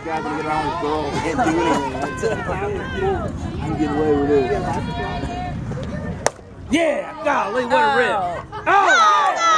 guy's gonna get around his girl. Can't do anything. I can get away with it. Yeah, golly, what a rip. Oh!